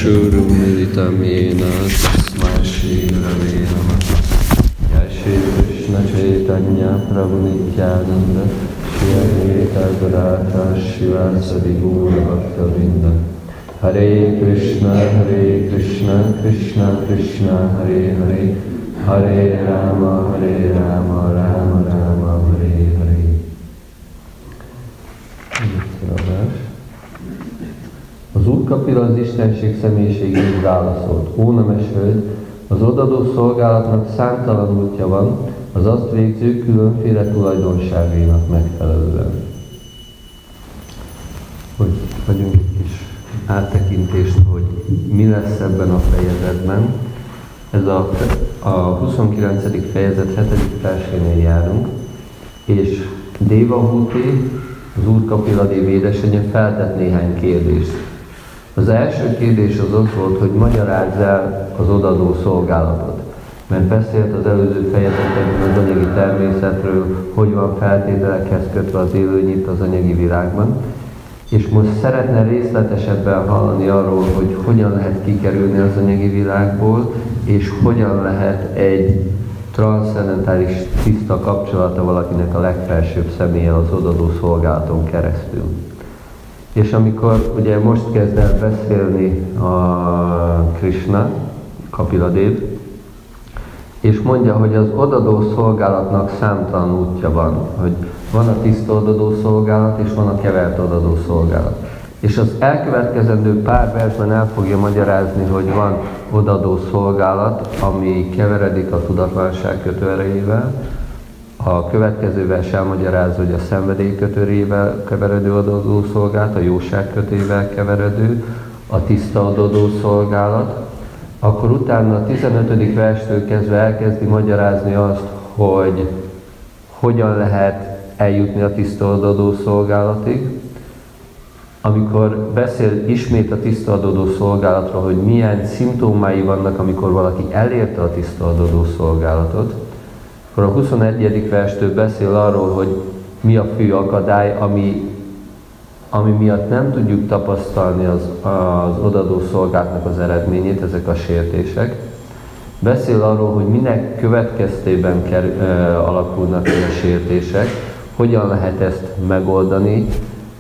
Chakshuru Militam Yena Tasmai Shri Gurave Namah. Jai Shri Krishna Chaitanya Prabhu Nityananda Shri Advaita Gadadhar Shivasadi Gaura Bhaktavinda. Hare Krishna Krishna Krishna Hare Hare, Hare Rama Rama Rama Hare Hare. Az Úrkapila az Istenség személyiségéig válaszolt: Ó nemes hölgy, az odadó szolgálatnak számtalan útja van, az azt végző különféle tulajdonságainak megfelelően. Hogy hagyjunk egy kis áttekintést, hogy mi lesz ebben a fejezetben. Ez a 29. fejezet 7. versénél járunk, és Devahuti, az Úrkapila-dév édesanyja feltett néhány kérdést. Az első kérdés az volt, hogy magyarázz el az odadó szolgálatot. Mert beszélt az előző fejezetekben az anyagi természetről, hogy van feltételekhez kötve az élőlény itt az anyagi világban. És most szeretne részletesebben hallani arról, hogy hogyan lehet kikerülni az anyagi világból, és hogyan lehet egy transzcendentális tiszta kapcsolata valakinek a legfelsőbb személlyel az odadó szolgálaton keresztül. És amikor ugye most kezd el beszélni a Krishna, Kapila-dév, és mondja, hogy az odadó szolgálatnak számtalan útja van, hogy van a tiszta odadó szolgálat, és van a kevert odadó szolgálat. És az elkövetkezendő pár versben el fogja magyarázni, hogy van odadó szolgálat, ami keveredik a tudatlanság kötőerejével, a következő vers elmagyarázza, hogy a szenvedély kötőrével keveredő odadó szolgálat, a jóság kötével keveredő, a tiszta odadó szolgálat. Akkor utána a 15. verstől kezdve elkezdi magyarázni azt, hogy hogyan lehet eljutni a tiszta odadó szolgálatig. Amikor beszél ismét a tiszta odadó szolgálatról, hogy milyen szimptomái vannak, amikor valaki elérte a tiszta odadó szolgálatot, akkor a 21. verstől beszél arról, hogy mi a fő akadály, ami miatt nem tudjuk tapasztalni az odadó szolgálatnak az eredményét, ezek a sértések. Beszél arról, hogy minek következtében alakulnak ki a sértések, hogyan lehet ezt megoldani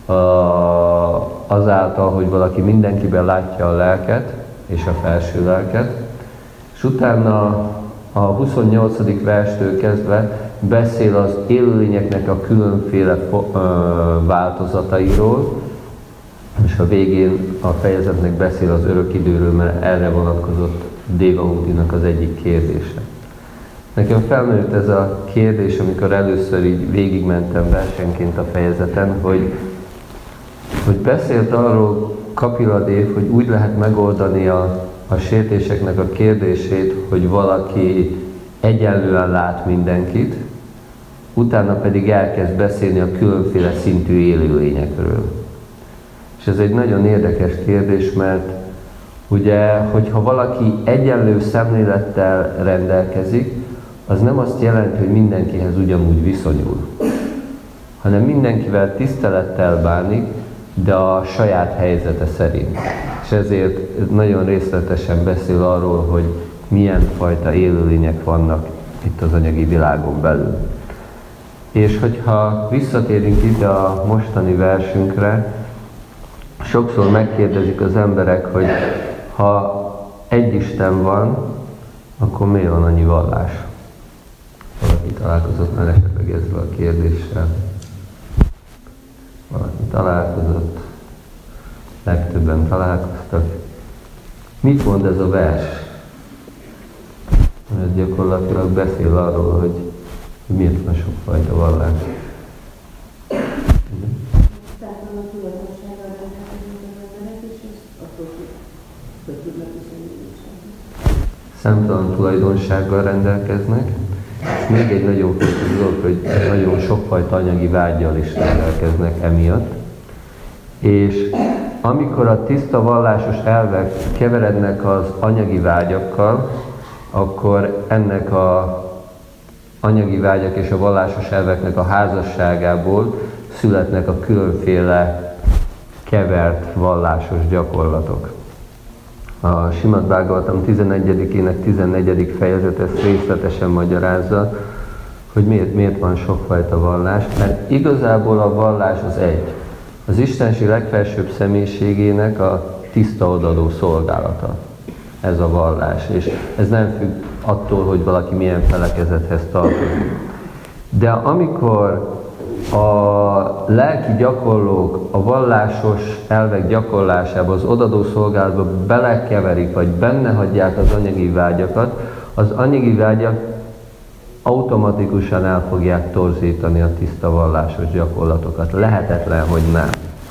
azáltal, hogy valaki mindenkiben látja a lelket és a felső lelket. És utána a 28. verstől kezdve beszél az élőlényeknek a különféle változatairól, és a végén a fejezetnek beszél az örök időről, mert erre vonatkozott Devahutinak az egyik kérdése. Nekem felmerült ez a kérdés, amikor először így végigmentem versenként a fejezeten, hogy beszélt arról Kapila-dév, hogy úgy lehet megoldani a sértéseknek a kérdését, hogy valaki egyenlően lát mindenkit, utána pedig elkezd beszélni a különféle szintű élőlényekről. És ez egy nagyon érdekes kérdés, mert ugye, hogyha valaki egyenlő szemlélettel rendelkezik, az nem azt jelenti, hogy mindenkihez ugyanúgy viszonyul, hanem mindenkivel tisztelettel bánik, de a saját helyzete szerint. És ezért nagyon részletesen beszél arról, hogy milyen fajta élőlények vannak itt az anyagi világon belül. És hogyha visszatérünk ide a mostani versünkre, sokszor megkérdezik az emberek, hogy ha egy Isten van, akkor miért van annyi vallás? Valaki találkozott már esetleg ezzel a kérdéssel? Valaki találkozott? Legtöbben találkoztak. Mit mond ez a vers? Ez gyakorlatilag beszél arról, hogy miért van sokfajta vallás. Számtalan tulajdonsággal rendelkeznek, és még egy nagyon fontos dolog, hogy nagyon sokfajta anyagi vággyal is rendelkeznek emiatt. És amikor a tiszta vallásos elvek keverednek az anyagi vágyakkal, akkor ennek a anyagi vágyak és a vallásos elveknek a házasságából születnek a különféle kevert vallásos gyakorlatok. A Simad Bhagavatam 11-ének 14. fejezet ezt részletesen magyarázza, hogy miért van sokfajta vallás, mert igazából a vallás az egy. Az Istenség legfelsőbb személyiségének a tiszta odadó szolgálata. Ez a vallás, és ez nem függ attól, hogy valaki milyen felekezethez tartozik. De amikor a lelki gyakorlók a vallásos elvek gyakorlásába, az odadó szolgálatba belekeverik, vagy benne hagyják az anyagi vágyakat, az anyagi vágyak automatikusan el fogják torzítani a tiszta vallásos gyakorlatokat. Lehetetlen, hogy nem.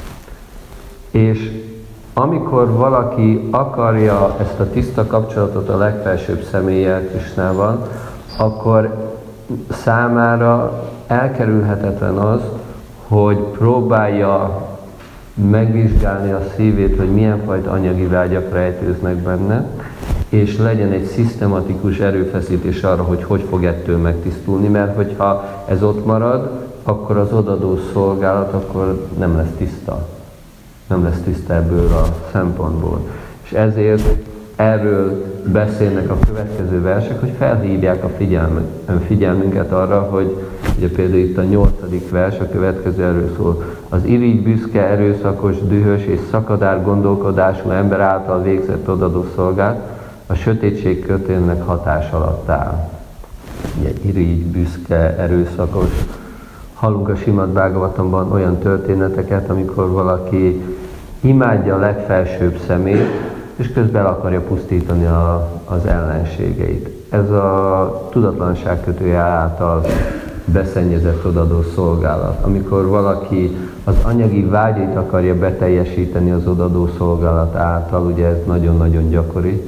És amikor valaki akarja ezt a tiszta kapcsolatot a legfelsőbb személlyel, Krisnával, akkor számára elkerülhetetlen az, hogy próbálja megvizsgálni a szívét, hogy milyen fajta anyagi vágyak rejtőznek benne, és legyen egy szisztematikus erőfeszítés arra, hogy fog ettől megtisztulni, mert hogyha ez ott marad, akkor az odadó szolgálat akkor nem lesz tiszta. Nem lesz tiszta ebből a szempontból. És ezért erről beszélnek a következő versek, hogy felhívják a figyelmünket arra, hogy ugye például itt a 8. vers, a következő erről szól. Az irigy, büszke, erőszakos, dühös és szakadár gondolkodású ember által végzett odadó szolgálat a sötétség kötélnek hatás alatt áll. Ugye irigy, büszke, erőszakos. Hallunk a Simad Bhagavatamban olyan történeteket, amikor valaki imádja a legfelsőbb szemét, és közben el akarja pusztítani az ellenségeit. Ez a tudatlanság kötője által beszennyezett odadó szolgálat. Amikor valaki az anyagi vágyait akarja beteljesíteni az odadó szolgálat által, ugye ez nagyon-nagyon gyakori,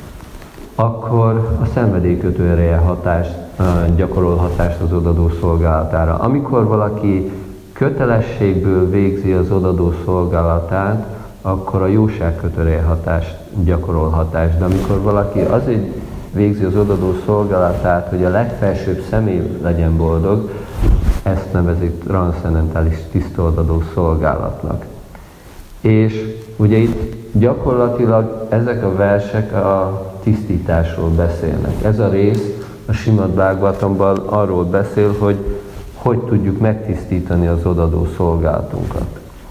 akkor a szenvedélykötő ereje gyakorol hatást az odadó szolgálatára. Amikor valaki kötelességből végzi az odadó szolgálatát, akkor a jóságkötőre gyakorol hatást. De amikor valaki azért végzi az odadó szolgálatát, hogy a legfelsőbb személy legyen boldog, ezt nevezik transzcendentális tiszta odadó szolgálatnak. És ugye itt gyakorlatilag ezek a versek a tisztításról beszélnek. Ez a rész a Simad Bhagavatamban arról beszél, hogy tudjuk megtisztítani az odadó szolgálatunkat.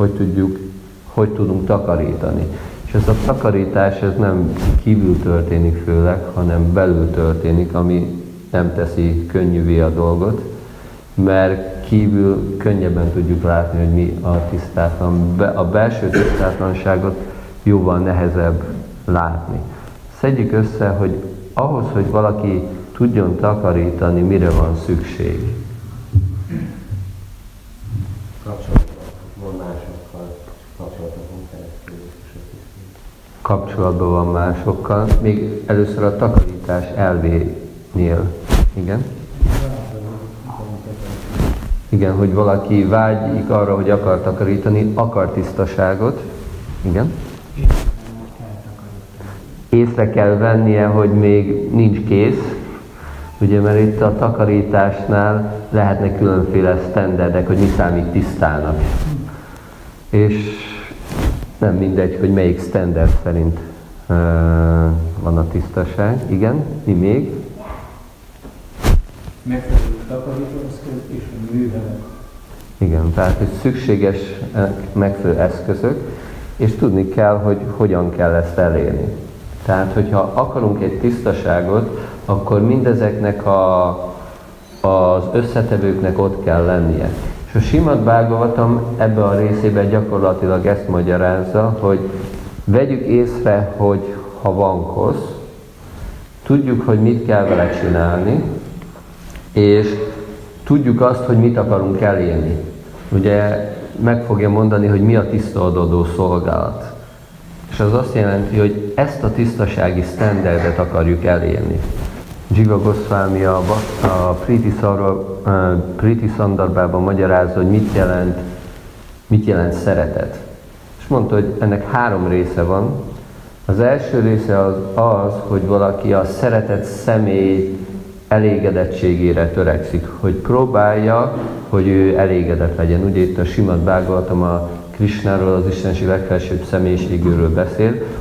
Hogy tudunk takarítani. És ez a takarítás ez nem kívül történik főleg, hanem belül történik, ami nem teszi könnyűvé a dolgot, mert kívül könnyebben tudjuk látni, hogy mi a tisztátlan. A belső tisztátlanságot jóval nehezebb látni. Szedjük össze, hogy ahhoz, hogy valaki tudjon takarítani, mire van szükség. Kapcsolatban van másokkal. Még először a takarítás elvénél. Igen? Igen, hogy valaki vágyik arra, hogy akar takarítani, akar tisztaságot. Igen? Észre kell vennie, hogy még nincs kész. Ugye, mert itt a takarításnál lehetnek különféle sztenderdek, hogy mi számít tisztának. És nem mindegy, hogy melyik standard szerint van a tisztaság. Igen, mi még? Megfelelő takarítóeszköz és a művelet. Igen, tehát hogy szükséges megfelelő eszközök, és tudni kell, hogy hogyan kell ezt elérni. Tehát, hogyha akarunk egy tisztaságot, akkor mindezeknek az összetevőknek ott kell lennie. És a Simad Bhagavatam ebbe a részében gyakorlatilag ezt magyarázza, hogy vegyük észre, hogy ha van kosz, tudjuk, hogy mit kell vele csinálni, és tudjuk azt, hogy mit akarunk elérni. Ugye meg fogja mondani, hogy mi a tiszta odadó szolgálat. És az azt jelenti, hogy ezt a tisztasági sztenderdet akarjuk elérni. Jiva Goswami a Priti Sandarbában magyarázza, hogy mit jelent szeretet. És mondta, hogy ennek 3 része van. Az első része az, hogy valaki a szeretett személy elégedettségére törekszik, hogy próbálja, hogy ő elégedett legyen. Ugye itt a Simad Bhagavatam a Krisnáról, az Istenség legfelsőbb személyiségéről beszél,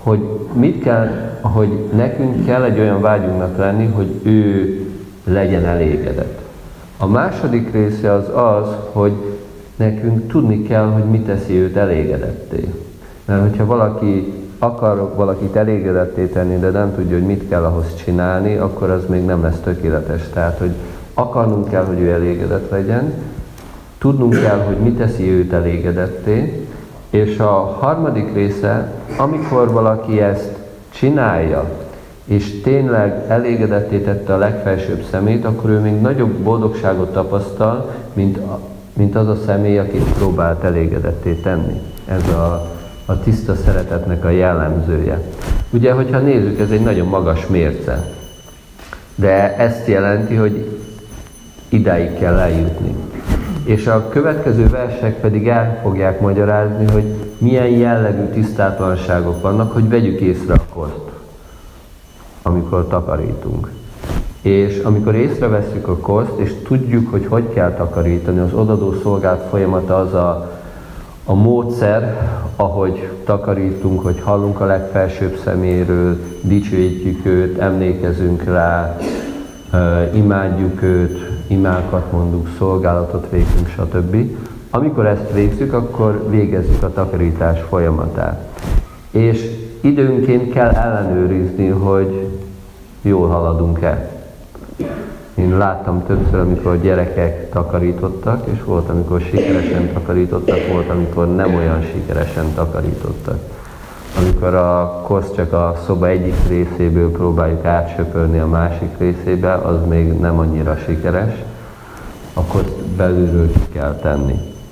hogy mit kell, hogy nekünk kell egy olyan vágyunknak lenni, hogy ő legyen elégedett. A második része az, hogy nekünk tudni kell, hogy mi teszi őt elégedetté. Mert hogyha valaki akar valakit elégedetté tenni, de nem tudja, hogy mit kell ahhoz csinálni, akkor az még nem lesz tökéletes. Tehát, hogy akarnunk kell, hogy ő elégedett legyen, tudnunk kell, hogy mi teszi őt elégedetté, és a harmadik része, amikor valaki ezt csinálja, és tényleg elégedetté tette a legfelsőbb szemét, akkor ő még nagyobb boldogságot tapasztal, mint az a személy, akit próbált elégedetté tenni. Ez a tiszta szeretetnek a jellemzője. Ugye, hogyha nézzük, ez egy nagyon magas mérce. De ezt jelenti, hogy idáig kell eljutni. És a következő versek pedig el fogják magyarázni, hogy milyen jellegű tisztátlanságok vannak, hogy vegyük észre a koszt, amikor takarítunk. És amikor észrevesszük a koszt, és tudjuk, hogy kell takarítani, az odadó szolgált folyamata az a módszer, ahogy takarítunk, hogy hallunk a legfelsőbb szeméről, dicsőítjük őt, emlékezünk rá, imádjuk őt, imákat mondunk, szolgálatot végzünk, stb. Amikor ezt végzük, akkor végezzük a takarítás folyamatát. És időnként kell ellenőrizni, hogy jól haladunk-e. Én láttam többször, amikor gyerekek takarítottak, és volt, amikor sikeresen takarítottak, volt, amikor nem olyan sikeresen takarítottak. Amikor a koszt csak a szoba egyik részéből próbáljuk átsöpörni a másik részébe, az még nem annyira sikeres. A koszt belülről ki kell tenni.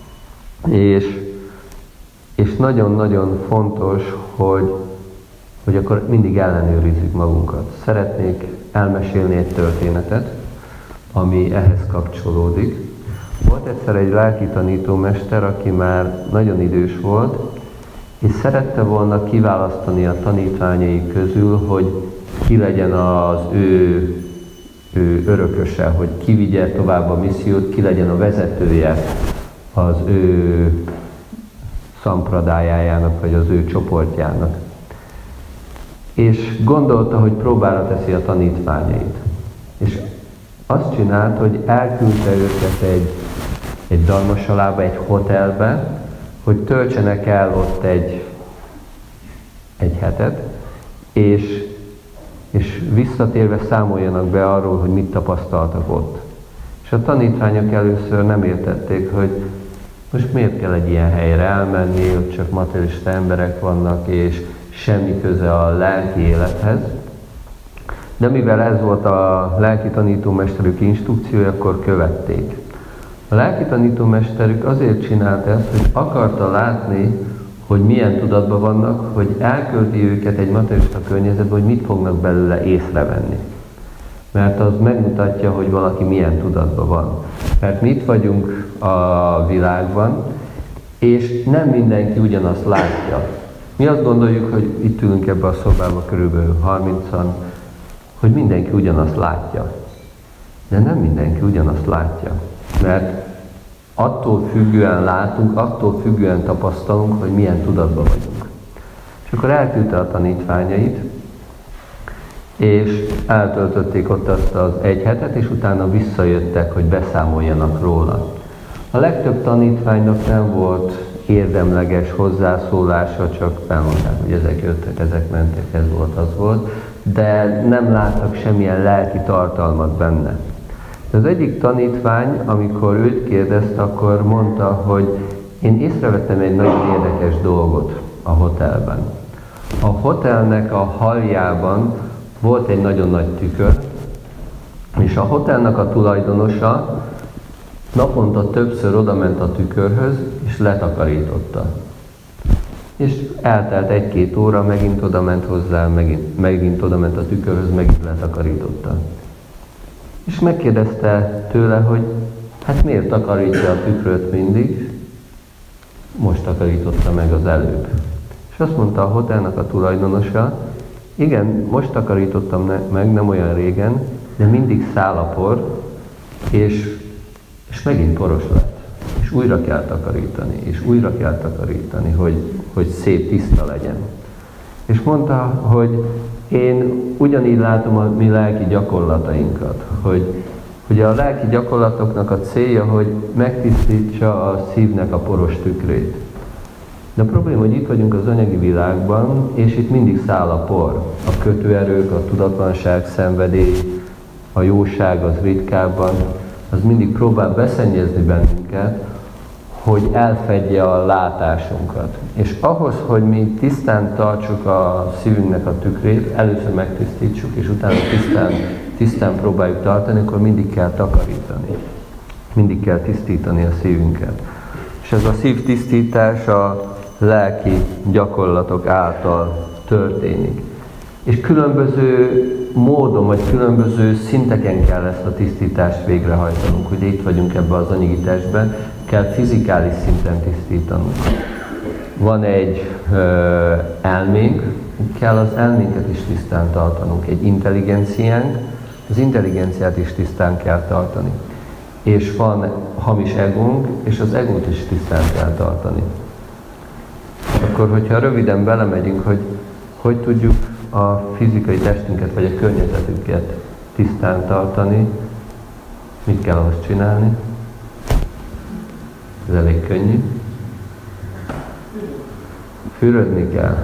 És nagyon-nagyon fontos, hogy akkor mindig ellenőrizzük magunkat. Szeretnék elmesélni egy történetet, ami ehhez kapcsolódik. Volt egyszer egy lelki tanítómester, aki már nagyon idős volt, és szerette volna kiválasztani a tanítványai közül, hogy ki legyen az ő örököse, hogy ki vigye tovább a missziót, ki legyen a vezetője az ő szampradájájának, vagy az ő csoportjának. És gondolta, hogy próbára teszi a tanítványait. És azt csinált, hogy elküldte őket egy dharmasalába, egy hotelbe, hogy töltsenek el ott egy hetet, és visszatérve számoljanak be arról, hogy mit tapasztaltak ott. És a tanítványok először nem értették, hogy most miért kell egy ilyen helyre elmenni, ott csak materialista emberek vannak, és semmi köze a lelki élethez. De mivel ez volt a lelki tanítómesterük instrukciója, akkor követték. A lelki tanítómesterük azért csinált ezt, hogy akarta látni, hogy milyen tudatban vannak, hogy elküldi őket egy materialista környezetbe, hogy mit fognak belőle észrevenni. Mert az megmutatja, hogy valaki milyen tudatban van. Mert mi itt vagyunk a világban, és nem mindenki ugyanazt látja. Mi azt gondoljuk, hogy itt ülünk ebbe a szobába körülbelül 30-an, hogy mindenki ugyanazt látja. De nem mindenki ugyanazt látja. Mert attól függően látunk, attól függően tapasztalunk, hogy milyen tudatban vagyunk. És akkor elküldte a tanítványait, és eltöltötték ott azt az egy hetet, és utána visszajöttek, hogy beszámoljanak róla. A legtöbb tanítványnak nem volt érdemleges hozzászólása, csak elmondták, hogy ezek jöttek, ezek mentek, ez volt, az volt, de nem láttak semmilyen lelki tartalmat benne. Az egyik tanítvány, amikor őt kérdezte, akkor mondta, hogy én észrevettem egy nagyon érdekes dolgot a hotelben. A hotelnek a haljában volt egy nagyon nagy tükör, és a hotelnak a tulajdonosa naponta többször odament a tükörhöz, és letakarította. És eltelt 1-2 óra, megint odament hozzá, megint odament a tükörhöz, megint letakarította. És megkérdezte tőle, hogy hát miért takarítja a tükröt mindig, most takarította meg az előbb. És azt mondta a hotelnak a tulajdonosa, igen, most takarítottam meg, nem olyan régen, de mindig száll a por, és megint poros lett. És újra kell takarítani, és újra kell takarítani, hogy szép, tiszta legyen. És mondta, hogy én ugyanígy látom a mi lelki gyakorlatainkat, hogy a lelki gyakorlatoknak a célja, hogy megtisztítsa a szívnek a poros tükrét. De a probléma, hogy itt vagyunk az anyagi világban, és itt mindig száll a por. A kötőerők, a tudatlanság, szenvedély, a jóság az ritkábban, az mindig próbál beszennyezni bennünket, hogy elfedje a látásunkat. És ahhoz, hogy mi tisztán tartsuk a szívünknek a tükrét, először megtisztítsuk, és utána tisztán próbáljuk tartani, akkor mindig kell takarítani. Mindig kell tisztítani a szívünket. És ez a szívtisztítás a lelki gyakorlatok által történik. És különböző módon, vagy különböző szinteken kell ezt a tisztítást végrehajtanunk. Ugye itt vagyunk ebben az anyagi testben, kell fizikális szinten tisztítanunk. Van egy elménk, kell az elménket is tisztán tartanunk. Egy intelligenciánk, az intelligenciát is tisztán kell tartani. És van hamis egónk, és az egót is tisztán kell tartani. Akkor, hogyha röviden belemegyünk, hogy tudjuk a fizikai testünket, vagy a környezetünket tisztán tartani, mit kell ahhoz csinálni? Ez elég könnyű. Fürödni kell.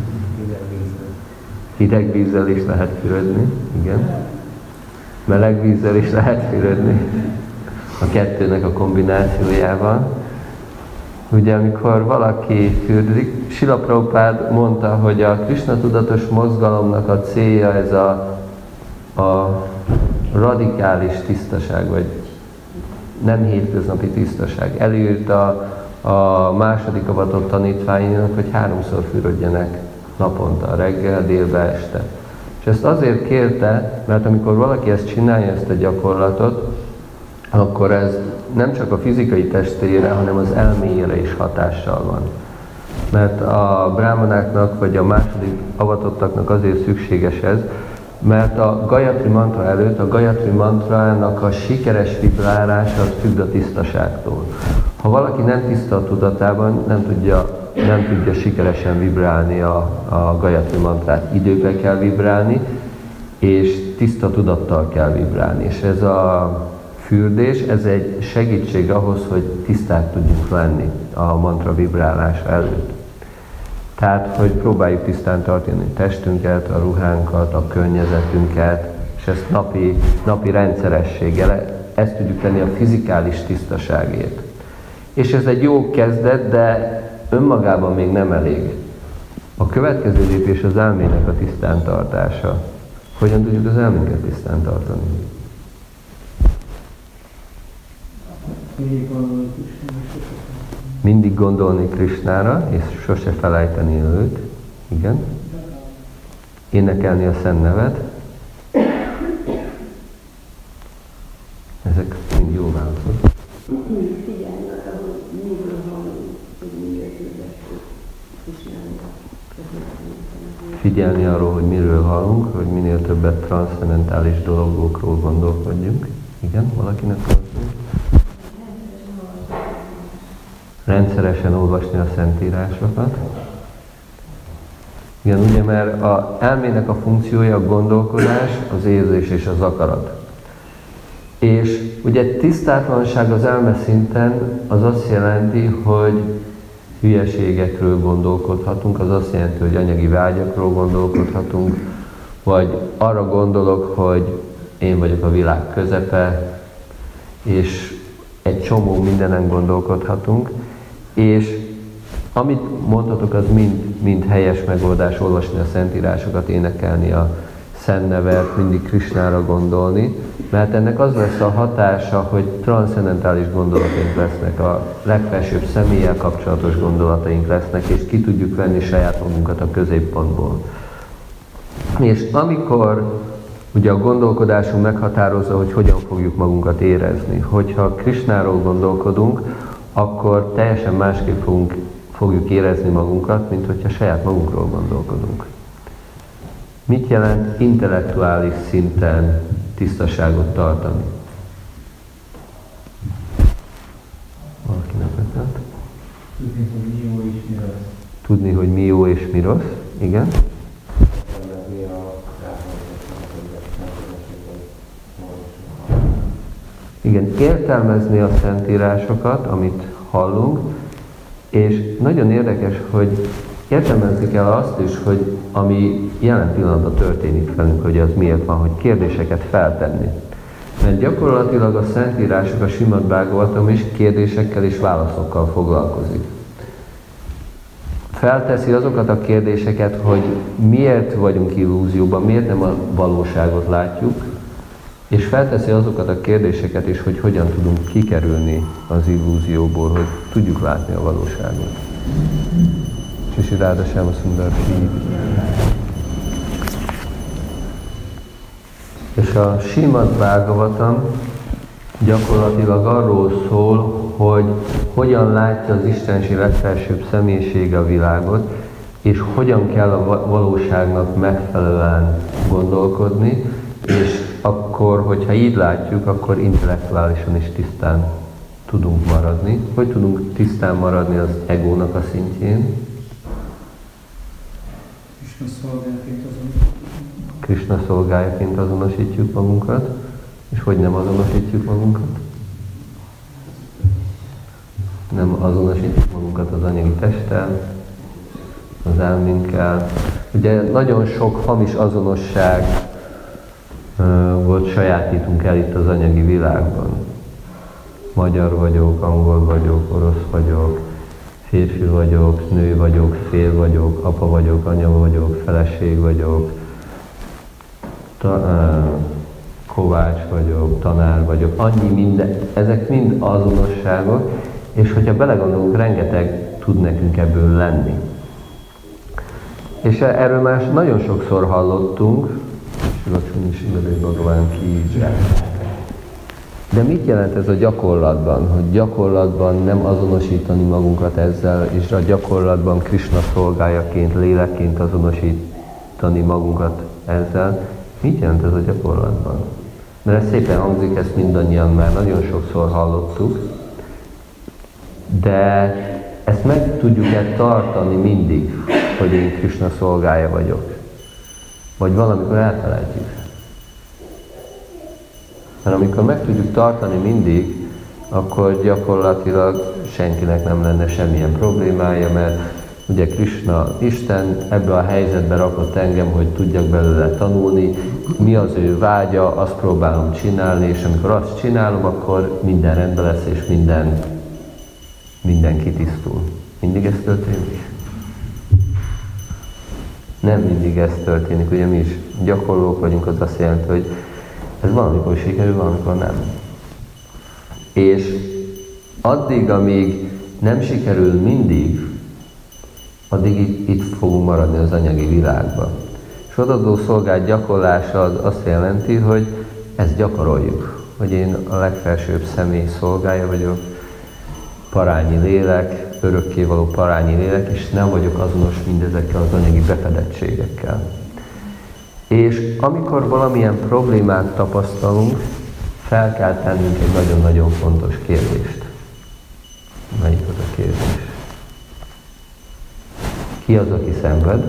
Hideg vízzel is lehet fürödni, igen. Meleg vízzel is lehet fürödni. A kettőnek a kombinációjával. Ugye, amikor valaki fürdik, Srila Prabhupád mondta, hogy a Krishna tudatos mozgalomnak a célja ez a radikális tisztaság, vagy nem hétköznapi tisztaság. Előírta a második avatott tanítványainak, hogy 3-szor fürödjenek naponta, reggel, délbe, este. És ezt azért kérte, mert amikor valaki ezt csinálja, ezt a gyakorlatot, akkor ez nem csak a fizikai testére, hanem az elméjére is hatással van. Mert a brámanáknak, vagy a második avatottaknak azért szükséges ez, mert a Gayatri mantra előtt, a Gayatri mantrának a sikeres vibrálása az függ a tisztaságtól. Ha valaki nem tiszta a tudatában, nem tudja sikeresen vibrálni a Gayatri mantrát. Időbe kell vibrálni, és tiszta tudattal kell vibrálni. És ez a fürdés, ez egy segítség ahhoz, hogy tiszták tudjunk lenni a mantra vibrálása előtt. Tehát, hogy próbáljuk tisztán tartani a testünket, a ruhánkat, a környezetünket, és ezt napi rendszerességgel, ezt tudjuk tenni a fizikális tisztaságért. És ez egy jó kezdet, de önmagában még nem elég. A következő lépés az elmének a tisztán tartása. Hogyan tudjuk az elménket tisztán tartani? Mindig gondolni Krishnára, és sose felejteni őt. Igen. Énekelni a szent nevet. Ezek mind jó válaszok. Figyelni arra, hogy miről hallunk, hogy miről hirdessük Krisnának. Figyelni arról, hogy miről hallunk, hogy minél többet transzcendentális dolgokról gondolkodjunk. Igen, valakinek mondjuk. Rendszeresen olvasni a szentírásokat. Igen, ugye, mert az elmének a funkciója a gondolkodás, az érzés és az akarat. És ugye tisztátlanság az elme szinten az azt jelenti, hogy hülyeségekről gondolkodhatunk, az azt jelenti, hogy anyagi vágyakról gondolkodhatunk, vagy arra gondolok, hogy én vagyok a világ közepe, és egy csomó mindenen gondolkodhatunk, és amit mondhatok, az mind helyes megoldás, olvasni a szentírásokat, énekelni a szent nevet, mindig Krishnára gondolni, mert ennek az lesz a hatása, hogy transzcendentális gondolataink lesznek, a legfelsőbb személlyel kapcsolatos gondolataink lesznek, és ki tudjuk venni saját magunkat a középpontból. És amikor ugye a gondolkodásunk meghatározza, hogy hogyan fogjuk magunkat érezni, hogyha Krishnáról gondolkodunk, akkor teljesen másképp fogjuk érezni magunkat, mint hogyha saját magunkról gondolkodunk. Mit jelent intellektuális szinten tisztaságot tartani? Valakinek ötlet? Tudni, hogy mi jó és mi rossz. Tudni, hogy mi jó és mi rossz. Igen. Igen, értelmezni a szentírásokat, amit hallunk, és nagyon érdekes, hogy értelmezni kell azt is, hogy ami jelen pillanatban történik velünk, hogy az miért van, hogy kérdéseket feltenni. Mert gyakorlatilag a szentírások, a Simad Bhagavatam is kérdésekkel és válaszokkal foglalkozik. Felteszi azokat a kérdéseket, hogy miért vagyunk illúzióban, miért nem a valóságot látjuk, és felteszi azokat a kérdéseket is, hogy hogyan tudunk kikerülni az illúzióból, hogy tudjuk látni a valóságot. Sisi Ráda Sáma Szundar Shri. És a Simad Bhagavatam gyakorlatilag arról szól, hogy hogyan látja az Istenség legfelsőbb személyisége a világot, és hogyan kell a valóságnak megfelelően gondolkodni, és akkor, hogyha így látjuk, akkor intellektuálisan is tisztán tudunk maradni. Hogy tudunk tisztán maradni az egónak a szintjén? Krishna szolgájaként azonosítjuk magunkat, és hogy nem azonosítjuk magunkat? Nem azonosítjuk magunkat az anyagi testtel, az elménkkel. Ugye nagyon sok hamis azonosság volt sajátítunk el itt az anyagi világban. Magyar vagyok, angol vagyok, orosz vagyok, férfi vagyok, nő vagyok, fél vagyok, apa vagyok, anya vagyok, feleség vagyok, kovács vagyok, tanár vagyok, annyi minden, ezek mind azonosságok, és hogyha belegondolunk, rengeteg tud nekünk ebből lenni. És erről már nagyon sokszor hallottunk, de mit jelent ez a gyakorlatban? Hogy gyakorlatban nem azonosítani magunkat ezzel, és a gyakorlatban Krishna szolgájaként, lélekként azonosítani magunkat ezzel. Mit jelent ez a gyakorlatban? Mert ez szépen hangzik, ezt mindannyian már nagyon sokszor hallottuk, de ezt meg tudjuk-e tartani mindig, hogy én Krishna szolgája vagyok? Vagy valamikor elfelejtjük? Mert amikor meg tudjuk tartani mindig, akkor gyakorlatilag senkinek nem lenne semmilyen problémája, mert ugye Krishna Isten ebbe a helyzetbe rakott engem, hogy tudjak belőle tanulni, mi az ő vágya, azt próbálom csinálni, és amikor azt csinálom, akkor minden rendben lesz, és minden kitisztul. Mindig ez történik? Nem mindig ez történik, ugye mi is gyakorlók vagyunk, az azt jelenti, hogy ez valamikor sikerül, valamikor nem. És addig, amíg nem sikerül mindig, addig itt fogunk maradni az anyagi világban. És odadó szolgált gyakorlása az azt jelenti, hogy ezt gyakoroljuk. Hogy én a legfelsőbb személy szolgája vagyok, parányi lélek, örökkévaló parányi lélek, és nem vagyok azonos mindezekkel az anyagi befedettségekkel. És amikor valamilyen problémát tapasztalunk, fel kell tennünk egy nagyon-nagyon fontos kérdést. Melyik az a kérdés? Ki az, aki szenved?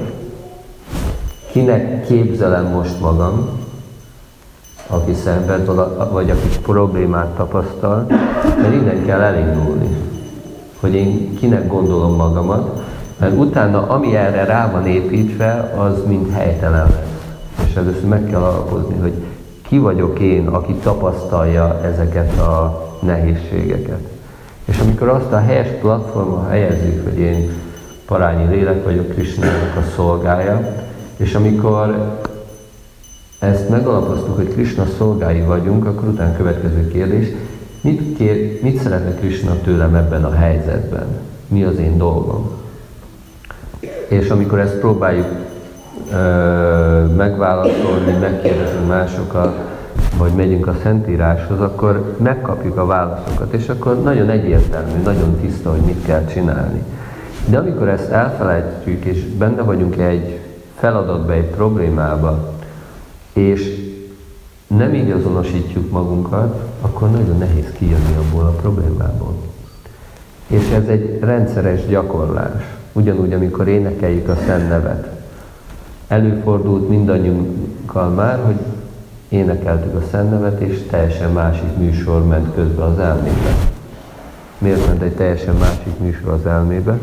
Kinek képzelem most magam, aki szenved, vagy aki problémát tapasztal? Mert innen kell elindulni, hogy én kinek gondolom magamat, mert utána, ami erre rá van építve, az mind helytelen lesz. És először meg kell alapozni, hogy ki vagyok én, aki tapasztalja ezeket a nehézségeket. És amikor azt a helyes platformon helyezzük, hogy én parányi lélek vagyok, Krishnának a szolgája, és amikor ezt megalapoztuk, hogy Krishna szolgái vagyunk, akkor utána következő kérdés, mit szeretne Krishna tőlem ebben a helyzetben? Mi az én dolgom? És amikor ezt próbáljuk megválaszolni, megkérdezni másokat, vagy megyünk a Szentíráshoz, akkor megkapjuk a válaszokat, és akkor nagyon egyértelmű, nagyon tiszta, hogy mit kell csinálni. De amikor ezt elfelejtjük, és benne vagyunk egy feladatba, egy problémába, és nem így azonosítjuk magunkat, akkor nagyon nehéz kijönni abból a problémából. És ez egy rendszeres gyakorlás. Ugyanúgy, amikor énekeljük a Szent nevet. Előfordult mindannyiunkkal már, hogy énekeltük a Szent Nevet, és teljesen másik műsor ment közbe az elmébe. Miért ment egy teljesen másik műsor az elmébe?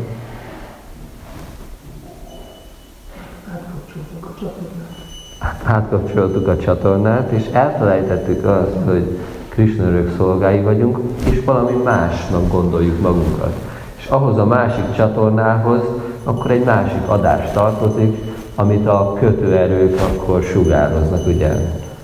Átkapcsoltuk a csatornát, és elfelejtettük azt, hogy Krisna örök szolgái vagyunk, és valami másnak gondoljuk magunkat. És ahhoz a másik csatornához akkor egy másik adás tartozik, amit a kötőerők akkor sugároznak, ugye?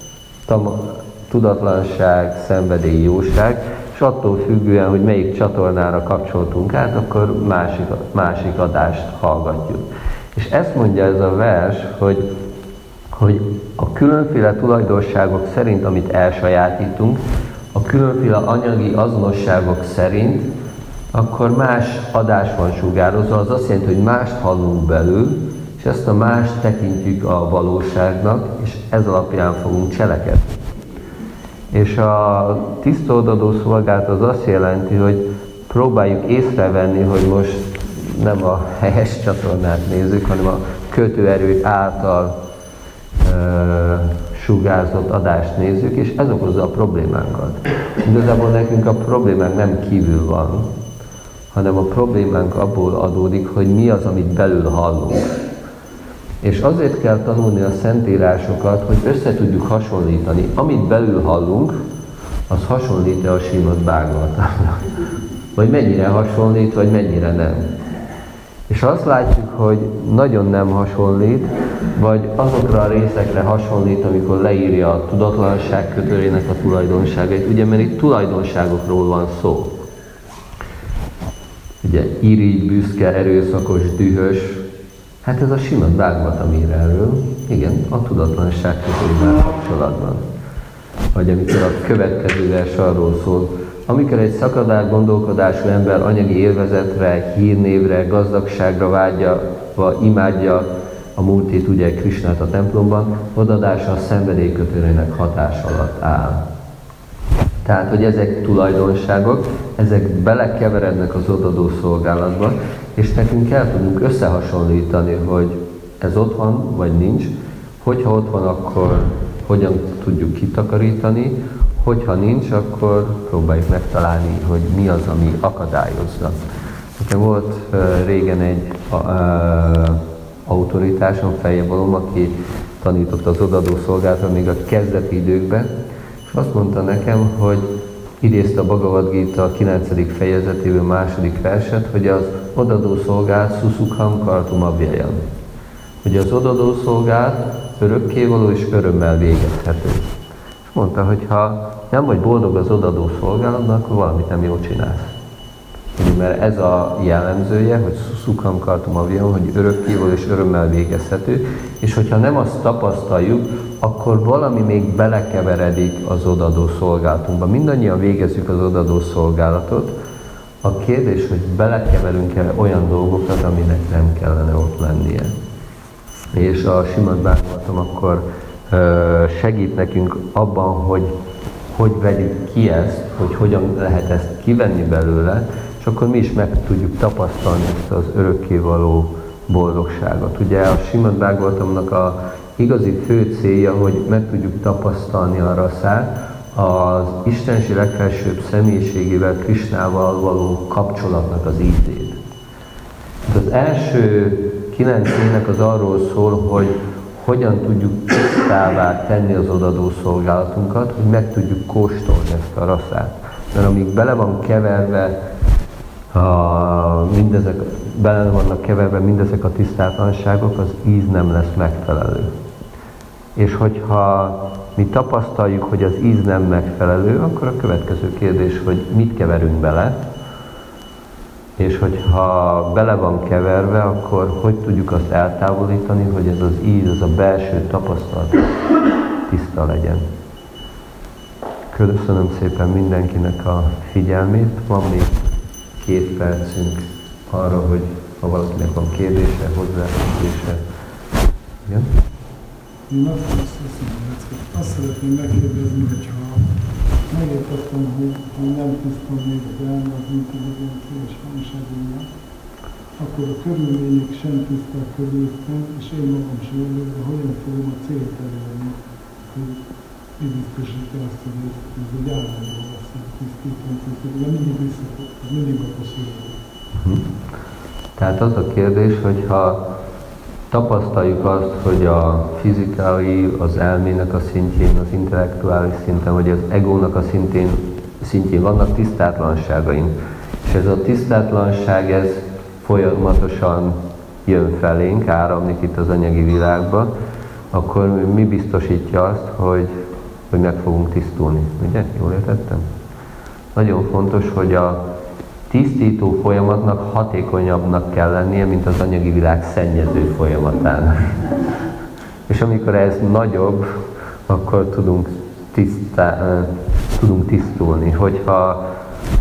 Tudatlanság, szenvedély, jóság, és attól függően, hogy melyik csatornára kapcsoltunk át, akkor másik adást hallgatjuk. És ezt mondja ez a vers, hogy a különféle tulajdonságok szerint, amit elsajátítunk, a különféle anyagi azonosságok szerint, akkor más adás van sugározva, az azt jelenti, hogy mást hallunk belül, és ezt a mást tekintjük a valóságnak, és ez alapján fogunk cselekedni. És a tiszta odadó szolgálat az azt jelenti, hogy próbáljuk észrevenni, hogy most nem a helyes csatornát nézzük, hanem a kötőerők által sugárzott adást nézzük, és ez okozza a problémánkat. Igazából nekünk a problémánk nem kívül van, hanem a problémánk abból adódik, hogy mi az, amit belül hallunk. És azért kell tanulni a szentírásokat, hogy össze tudjuk hasonlítani. Amit belül hallunk, az hasonlít-e a Srimad Bhagavatamra. Vagy mennyire hasonlít, vagy mennyire nem. És azt látjuk, hogy nagyon nem hasonlít, vagy azokra a részekre hasonlít, amikor leírja a tudatlanság kötőjének a tulajdonságait. Ugye, mert itt tulajdonságokról van szó. Ugye, irigy, büszke, erőszakos, dühös. Hát ez a Srimad Bhagavatam ír erről. Igen, a tudatlanság kötőjével kapcsolatban. Vagy amikor a következő vers arról szól, amikor egy szakadár gondolkodású ember anyagi élvezetre, hírnévre, gazdagságra vágyva imádja a múltit, ugye Krisnát a templomban, odadása a szenvedélykötőjének hatás alatt áll. Tehát, hogy ezek tulajdonságok, ezek belekeverednek az odadó szolgálatba, és nekünk el tudunk összehasonlítani, hogy ez ott van, vagy nincs. Hogyha ott van, akkor hogyan tudjuk kitakarítani, hogyha nincs, akkor próbáljuk megtalálni, hogy mi az, ami akadályozza. Nekem volt régen egy autoritásom, Fejjebalom, aki tanított az odadó szolgálatra még a kezdeti időkben, és azt mondta nekem, hogy idézte a Bhagavad Gita 9. fejezetéből 2. verset, hogy az odadó szolgálat Susukham Kartum Avyayam. Hogy az odadó szolgálat örökkévaló és örömmel végezhető. És mondta, hogy ha nem vagy boldog az odadó szolgálatban, akkor valamit nem jól csinálsz. Mert ez a jellemzője, hogy Susukham Kartum Avyayam, hogy örökkévaló és örömmel végezhető, és hogyha nem azt tapasztaljuk, akkor valami még belekeveredik az odadó szolgálatunkba. Mindannyian végezzük az odadó szolgálatot. A kérdés, hogy belekeverünk-e olyan dolgokat, aminek nem kellene ott lennie. És a Srimad Bhagavatam akkor segít nekünk abban, hogy vegyük ki ezt, hogy hogyan lehet ezt kivenni belőle, és akkor mi is meg tudjuk tapasztalni ezt az örökkévaló boldogságot. Ugye a Srimad Bhagavatamnak a igazi fő célja, hogy meg tudjuk tapasztalni a raszát, az Istenség legfelsőbb személyiségével, Krisnával való kapcsolatnak az ízét. Az első 9 ének az arról szól, hogy hogyan tudjuk tisztává tenni az odadó szolgálatunkat, hogy meg tudjuk kóstolni ezt a raszát. Mert amíg bele van keverve, bele vannak keverve mindezek a tisztátlanságok, az íz nem lesz megfelelő. És hogyha mi tapasztaljuk, hogy az íz nem megfelelő, akkor a következő kérdés, hogy mit keverünk bele, és hogyha bele van keverve, akkor hogy tudjuk azt eltávolítani, hogy ez az íz, ez a belső tapasztalat tiszta legyen. Köszönöm szépen mindenkinek a figyelmét. Van még 2 percünk arra, hogy ha valakinek van kérdése, hozzáfűzése. Igen? Én azt szeretném megkérdezni, hogyha megértettem, hogy nem tisztom még az elmet, mint a és hangságomnak, akkor a körülmények sem tiszták körülöttem, és én magam sem vagyok, de hogyan fogom a célt elérni, hogy biztosítja azt, hogy ez egy állandó lesz, tisztító, de mindig a poszolja. Tehát az a kérdés, hogy ha tapasztaljuk azt, hogy a fizikai, az elmének a szintjén, az intellektuális szinten, vagy az egónak a szintjén vannak tisztátlanságaink, és ez a tisztátlanság, ez folyamatosan jön felénk, áramlik itt az anyagi világba, akkor mi biztosítja azt, hogy meg fogunk tisztulni. Ugye? Jól értettem? Nagyon fontos, hogy a tisztító folyamatnak hatékonyabbnak kell lennie, mint az anyagi világ szennyező folyamatán. És amikor ez nagyobb, akkor tudunk tisztulni. Hogyha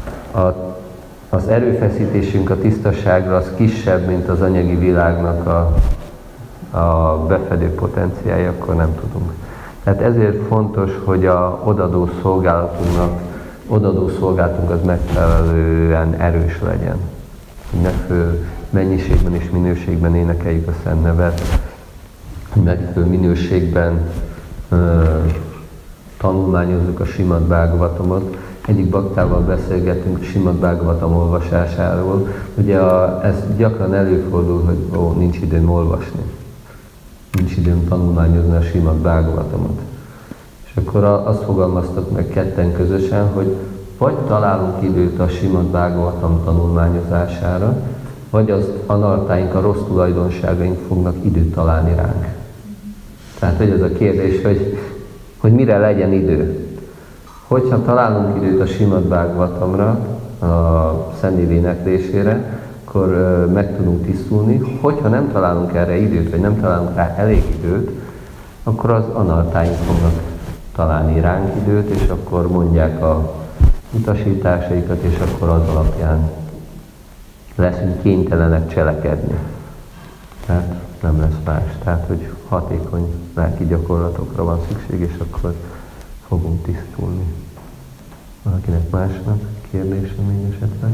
az erőfeszítésünk a tisztaságra az kisebb, mint az anyagi világnak a befedő potenciálja, akkor nem tudunk. Tehát ezért fontos, hogy a odadó szolgálatunk az megfelelően erős legyen. Hogy megfelelő mennyiségben és minőségben énekeljük a Szent Nevet, hogy megfelelő minőségben tanulmányozzuk a Simad Bhagavatamot. Egyik baktával beszélgetünk Simad Bhagavatam olvasásáról. Ugye ez gyakran előfordul, hogy nincs időm olvasni. Nincs időm tanulmányozni a Simad Bhagavatamot. És akkor azt fogalmaztak meg ketten közösen, hogy vagy találunk időt a Simad Bhagavatam tanulmányozására, vagy az anartáink, a rossz tulajdonságaink fognak időt találni ránk. Tehát, hogy ez a kérdés, hogy mire legyen idő. Hogyha találunk időt a Simad Bhagavatamra, a Szent éneklésére, akkor meg tudunk tisztulni. Hogyha nem találunk erre időt, vagy nem találunk rá elég időt, akkor az anartáink fognak találni ránk időt, és akkor mondják a utasításaikat, és akkor az alapján leszünk kénytelenek cselekedni. Tehát nem lesz más. Tehát, hogy hatékony lelki gyakorlatokra van szükség, és akkor fogunk tisztulni. Valakinek másnak kérdése még esetleg?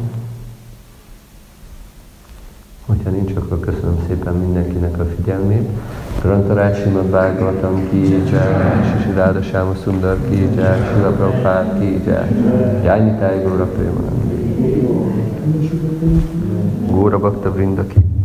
Hogyha nincs, akkor köszönöm szépen mindenkinek a figyelmét. Grantarát Simad Bhagavatam ki jai, Sri Radha Shyama Sundar ki jai, Srila Prabhupada ki jai, Jai Nitai Gaura Premanandi, Gaura Bhakta Vrinda ki.